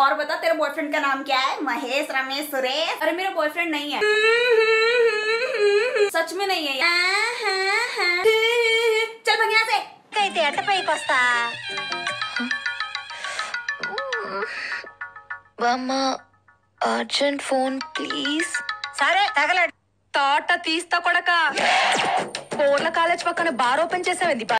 और बता तेरे बॉयफ्रेंड का नाम क्या है? महेश, रमेश, सुरेश? अरे मेरा बॉयफ्रेंड नहीं है, सच में नहीं है। चल भाग यहाँ से। అయితే అట్టపైకి వస్తా బామ్మ అర్జెంట్ ఫోన్ ప్లీజ్. సరే తగలడు తాట తీస్తా కొడక. కోర్ల కాలేజ్ పక్కన బార్ ఓపెన్ చేసావేంది?